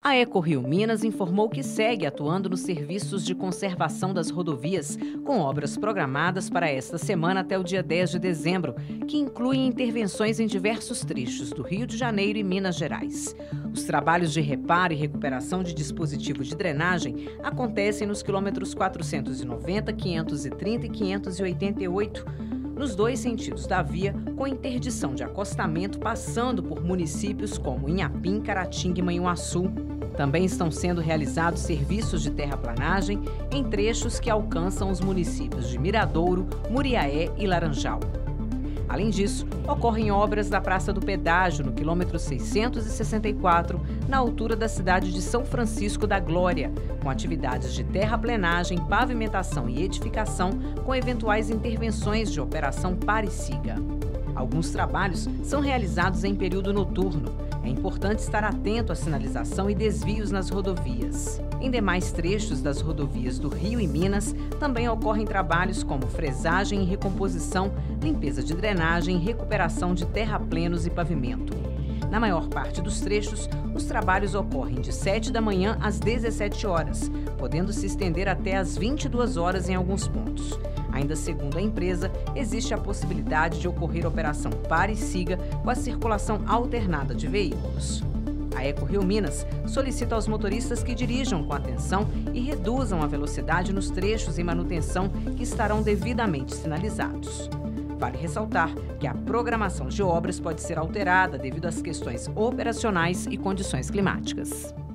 A EcoRio Minas informou que segue atuando nos serviços de conservação das rodovias, com obras programadas para esta semana até o dia 10 de dezembro, que incluem intervenções em diversos trechos do Rio de Janeiro e Minas Gerais. Os trabalhos de reparo e recuperação de dispositivos de drenagem acontecem nos quilômetros 490, 530 e 588, nos dois sentidos da via, com interdição de acostamento passando por municípios como Inhapim, Caratinga e Manhuaçu. Também estão sendo realizados serviços de terraplanagem em trechos que alcançam os municípios de Miradouro, Muriaé e Laranjal. Além disso, ocorrem obras da Praça do Pedágio, no quilômetro 664, na altura da cidade de São Francisco da Glória, com atividades de terraplenagem, pavimentação e edificação, com eventuais intervenções de operação Pare e Siga. Alguns trabalhos são realizados em período noturno. É importante estar atento à sinalização e desvios nas rodovias. Em demais trechos das rodovias do Rio e Minas, também ocorrem trabalhos como fresagem e recomposição, limpeza de drenagem, recuperação de terraplenos e pavimento. Na maior parte dos trechos, os trabalhos ocorrem de 7 da manhã às 17 horas, podendo se estender até às 22 horas em alguns pontos. Ainda segundo a empresa, existe a possibilidade de ocorrer operação Pare e Siga com a circulação alternada de veículos. A EcoRio Minas solicita aos motoristas que dirijam com atenção e reduzam a velocidade nos trechos em manutenção que estarão devidamente sinalizados. Vale ressaltar que a programação de obras pode ser alterada devido às questões operacionais e condições climáticas.